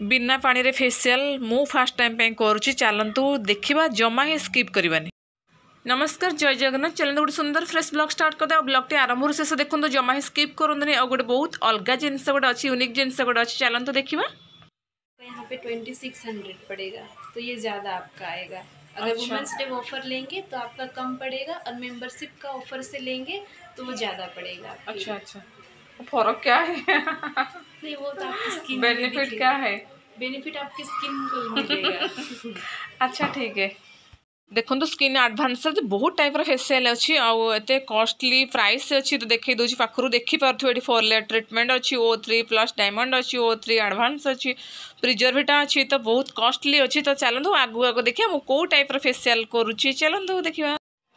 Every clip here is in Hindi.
बिना पानी रे फेशियल मु फास्ट टाइम पे करुच्ची चलतु देखा जमा ही स्किप करवानी। नमस्कार जय जगन्नाथ चलते गोटे सुंदर फ्रेश ब्लॉग स्टार्ट करदे ब्लॉग टी आरंभ शेष देखो जमा ही स्किप करनी और गोटे बहुत अलग जिनस गोटे अच्छी यूनिक जिनस गोटे अच्छी चलतु देखा। यहाँ पे 2600 पड़ेगा तो ये ज़्यादा आपका आएगा। अगर वुमेंस डे ऑफर लेंगे तो आपका कम पड़ेगा और मेंबरशिप का ऑफर से लेंगे तो वो ज़्यादा पड़ेगा। अच्छा अच्छा फर्क क्या है? नहीं वो तो आपकी स्किन बेनिफिट क्या है? बेनिफिट आपकी स्किन को मिलेगा। अच्छा ठीक है देखो तो स्किन एडवांस बहुत टाइप फेशियल अच्छी आते कॉस्टली प्राइस अच्छी तो देखी दूसरी पाखु देखिपे 4 लेयर ट्रीटमेंट अच्छी O3 प्लस डायमंड अच्छी O3 एडवांस अच्छी प्रिजर्वेटिव अच्छी तो बहुत कॉस्टली अच्छी। तो चलते आगु आगु देखिए मुझे कौ टाइप फेशियल करुच्ची चलते देखिए।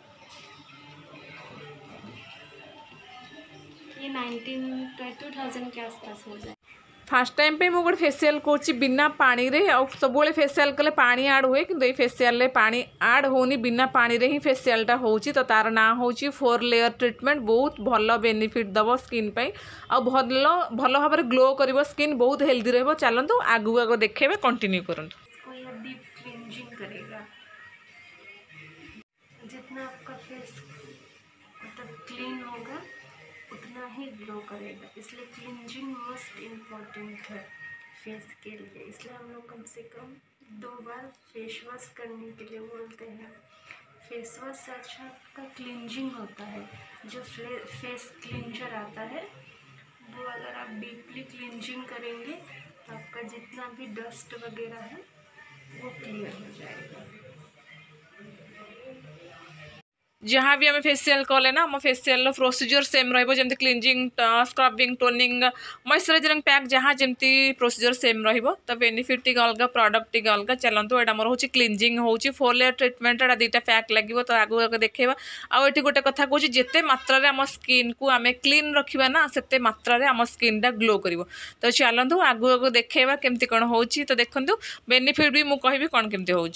ये 2000 के आसपास हो जाए। फास्ट टाइम पे मुझे फेशियल कर बिना पानी रे सब फेशियल कले पानी ऐड हुए कि फेशियल पानी ऐड होनी बिना पानी रे ही फेशियलटा होची। तो तार ना होची 4 लेयर ट्रीटमेंट बहुत भल बेनिफिट दब स्किन पे आ भल भाव ग्लो कर स्किन बहुत हेल्दी रहिबो। चलतु आगु आगु देखेबे कंटिन्यू करंतु। डीप क्लींजिंग करेगा जितना आपका फेस मतलब क्लीन होगा उतना ही ग्लो करेगा, इसलिए क्लींजिंग मोस्ट इम्पॉर्टेंट है फेस के लिए। इसलिए हम लोग कम से कम 2 बार फेस वॉश करने के लिए बोलते हैं। फेस वॉश से अच्छा आपका क्लींजिंग होता है। जो फेस क्लींजर आता है वो अगर आप डीपली क्लींजिंग करेंगे तो आपका जितना भी डस्ट वगैरह है वो क्लियर हो जाएगा। जहाँ भी आम फेशियल कले ना आम फेशियल प्रोसीजर सेम रही cleansing scrubbing toning moisturizing pack जहाँ जमती प्रोसीजर सेम तो बेनिफिट टी अलग प्रोडक्ट टी अलग। चलतु यहाँ मोर हूँ क्लींजिंग हो 4 लेयर ट्रीटमेंट एटा 2टा पैक लगे। तो आगू आगे देखा आठ गोटे कथा कहूँ जिते मात्रा आम स्किन को आम क्लीन रखा ना से मात्रा आम स्किन टा ग्लो कर। तो चलतु आगू आगू देखा केमती कौन हो। तो देखो बेनिफिट भी मुझे कहि कौन केमती हो।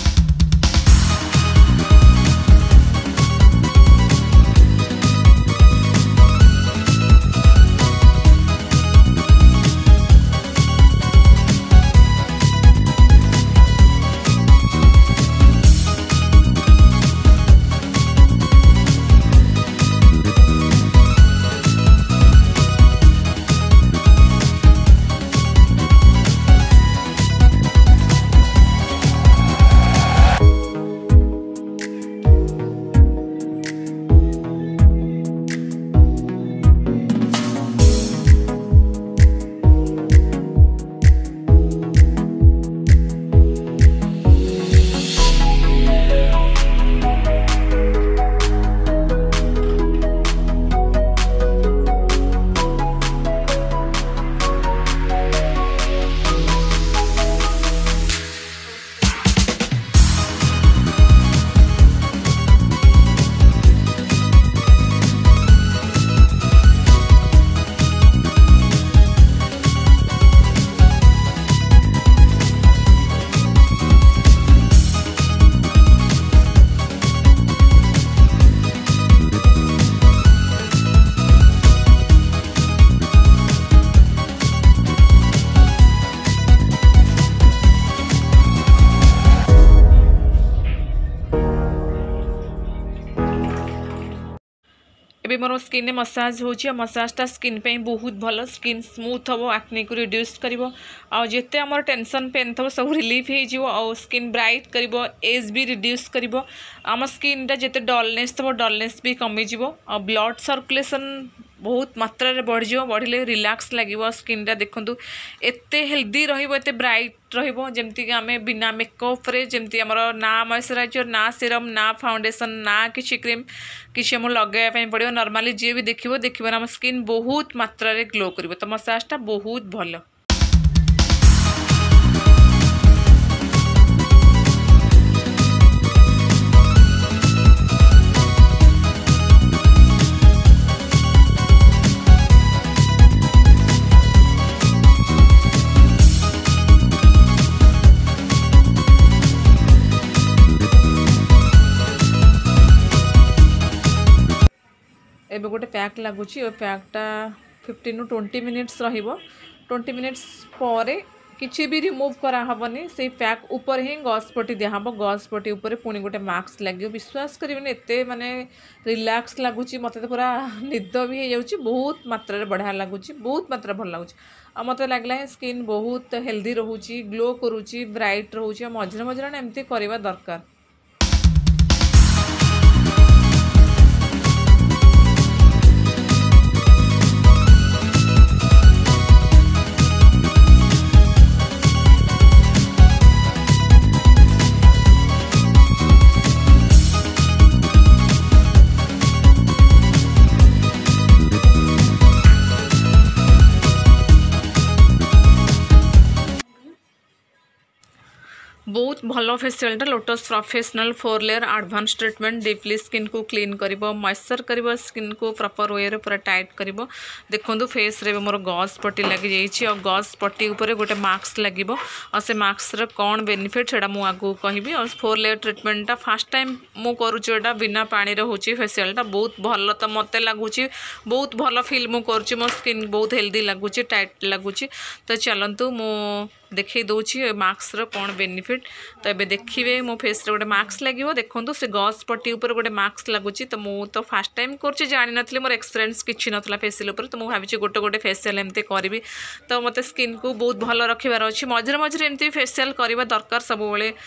ए मोर स्किन मसाज हो मसाजटा स्किन पे बहुत भल स्किन स्मूथ हम एक्ने को रिड्यूस कर जिते आम टेंशन पेन थो सब रिलीफ हो स्किन ब्राइट कर एज भी रिड्यूस कर आम स्किनटा जिते डलनेस थो डलनेस भी कमिज ब्लड सर्कुलेशन बहुत मात्रा रे बढ़ बढ़िले रिलैक्स लगे स्किनटा। देखो एत हेल्दी रते ब्राइट रमती कि आम बिना मेकअप रे जमती आमर ना मॉइस्चराइजर ना सीरम ना फाउंडेशन ना किसी क्रीम किसी आम लगाइबा पड़ो। नॉर्मली जी भी देखिए आम स्किन बहुत मात्रा रे ग्लो कर। तो मसाजटा बहुत भल। एबे गोटे पैक लगुच पैकटा 15 to 20 मिनिट्स रहिबो 20 मिनिट्स पर किसी भी रिमूव करा हबनी से पैक ऊपर ही गज पट्टी दिहब गज पट्टी ऊपर पुणी गोटे मास्क लगे विश्वास करेंगे एत माने रिलैक्स लगुच मत तो पूरा निद भी हो बहुत मात्रा बढ़िया लगुच बहुत मात्रा भल लगुच आ मत लगला स्किन बहुत हेल्दी रोचे ग्लो करुच्ची ब्राइट रोचे मझे मझे एमती करवा दरकार। बहुत भल फेसियालटा Lotus Professional 4 layer advance treatment deeply skin को क्लीन करिवो मॉइस्चर करिवो स्किन को प्रॉपर वे रे पूरा टाइट करिवो। देखंतु फेस रे मोर गज पट्टी लगी जाइछि और गज पट्टी ऊपर गोटे मास्क लगिवो और से मास्क रे कोन बेनिफिट सेटा मु आगु कहबी और 4 लेयर ट्रीटमेंटटा फर्स्ट टाइम मु करूछि एटा बिना पानी रे होछि फेसियालटा बहुत भल तो मते लागुछि बहुत भल फील मु करूछि मो स्किन बहुत हेल्दी लागुछि टाइट लागुछि। तो चलंतु मु देखई दउछि मास्क रो कोन बेनिफिट। तो ये देखिए मो फेस रे गोटे मास्क लगे देखो से गज पट्टी ऊपर गोटे मास्क लगुच तो मु तो फास्ट टाइम कर जानी नी मोर एक्सपीरियंस किसी नाला फेसियल तो मुझे भावी गोटे गोटे फेसियल एमती करी तो मत स्किन को बहुत भल रखार अच्छे मझे मझे एमती फेसियल करवा दरकार सब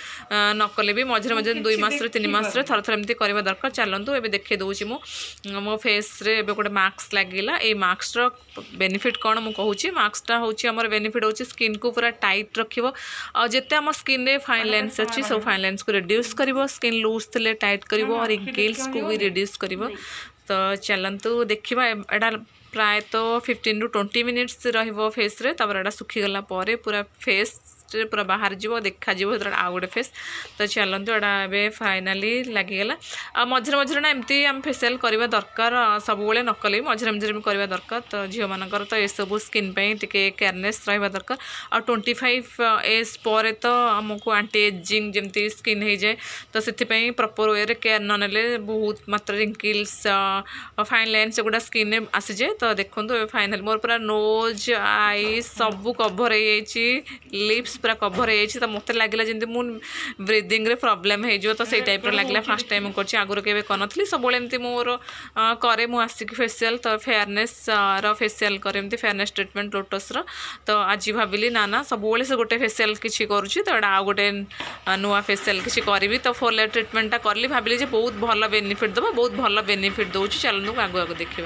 न कले भी मझे मझे 2 मास 3 मास थर थर एमती करवा दरकार। चलतु ए देखे दूसरी मो फेस रे गोटे मास्क लगिला ये मास्क रो बेनिफिट कौन मुझे कहूँ मास्कटा हूँ आम बेनिफिट हो स्किन को पूरा टाइट रखिबो और जिते आम स्किन रे फाइन लाइन्स अच्छी सब फाइन लाइन्स को रिड्यूस करिवो स्किन लूज थे टाइट करिवो और रिंकल्स को भी रिड्यूस करिवो। तो चलतु देखा एटा प्राय तो 15 to 20 मिनिट्स रहिबो फेस रे तब एटा सुखी गला परे पूरा फेस पूरा बाहर जीव देखा आ गोटे फेस। तो चलतु एटा ए फाइनाली लगिगला आ मझे मझे ना एमती आम फेसियल करवा दरकार सब न कले मझे मझे करवा दरकार। तो झील मानकर तो ये सब स्किन टिके केयरनेस रहा दरकार आ 25 एज पर तो आमको एंटी एजिंग जमती स्किन हो जाए तो से प्रॉपर वे रे केयर न नेले बहुत मात्रा रिंकल्स फाइन लाइन्स एगुड़ा स्किन में आसी जाए। तो देखो फाइनाल मोर पूरा नोज आई सब कभर हो लिप्स पूरा कभर हो तो मत लगे जमी मु ब्रीदिंग रे प्रॉब्लम हो तो सही टाइप लगे फास्ट टाइम कर आगुरी केवे करी सब एमती मोर करे मु आसिक फेसियल तो फेयरनेस रो फेसियल करे एमती फेयरनेस ट्रीटमेंट लोटस रो। तो आज भाविली ना सब से गोटे फेसियल किसी करुँची तो आ गोटे नुआ फेसियल किसी करी तो 4 लेयर ट्रीटमेंटा करली भाविली बहुत भल बेनिफिट दबा बहुत भल बेनिफिट दौर चलू आगु आगु देखिए।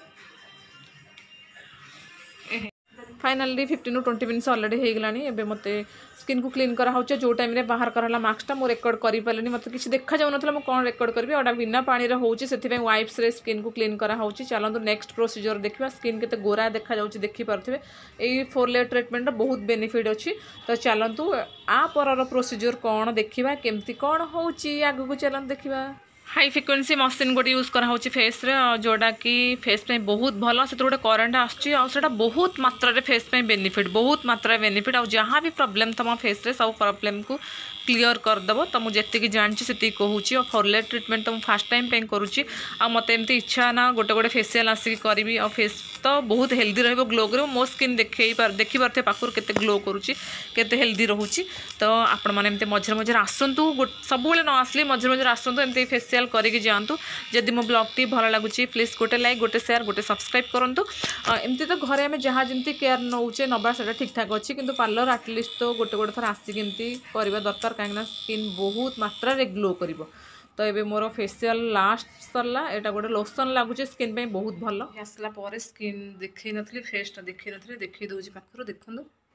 फाइनाली 15 to 20 मिनिट्स अलरेडी हो गलानी एबे मते स्किन को क्लीन करा होचे जो टाइम रे बाहर कराला मास्कटा मो रेकॉर्ड करि पालेनी मते किछि देखा जाउ नथला मो कोन रेकॉर्ड करबी ओडा बिना पानी रे होचे सेति पे वाइप्स रे स्किन को क्लीन करा होचे। चलंतु नेक्स्ट प्रोसीजर देखिबा स्किन केते गोरा देखा जाउची देखि परथिबे एई 4 लेयर ट्रीटमेंट बहुत बेनिफिट अछि। तो चलंतु आ परर प्रोसीजर कोन देखिबा केमती कोन होची आगु को चलन देखिबा। हाई फ्रिक्वेंसी मशीन गोटे यूज करा फेस रे जोड़ा कि फेस पे बहुत भल से गोटे करेन्ट आसा बहुत मात्रा फेस पे बेनिफिट बहुत मात्रा बेनिफिट और जहाँ भी प्रॉब्लम तुम फेस रे सब प्रॉब्लम को क्लीयर करदेव। तो मुझे जी जानी से कहूँ और 4 लेयर ट्रीटमेंट तो मुझे फास्ट टाइम पे करुँची आ मत एमती इच्छा ना गोटे गोटे फेसियल आसिक करी और फेस तो बहुत हेल्दी रही ग्लो कर मो स्किन देखिपारे पाखर के ग्लो करुँची केते हेल्दी रोचे। तो आपण मैंने एमती मझे मझे आसतु सब न आसली मझे मझे आसतु एमती फेसियल करके जातु। जदि मो ब्लॉग टी भल लगुच प्लीज गोटे लाइक गोटे शेयर गोटे सब्सक्राइब करूँ। एमती तो घरे आम जहाँ जमी केयर नौचे नवा से ठीक ठाक अच्छी कि पार्लर आटलिस्ट तो गोटे गोटे थर आसिक एमती करवा दरकार कहीं स्किन बहुत मात्रा रे ग्लो करिवो। तो ये मोर फेसियल लास्ट सरला एटा गोटे लोशन लगुच स्किन पे बहुत भल आसला स्किन देखी नी फेसटा देखी नी देखी दूसरी पाखर देखूँ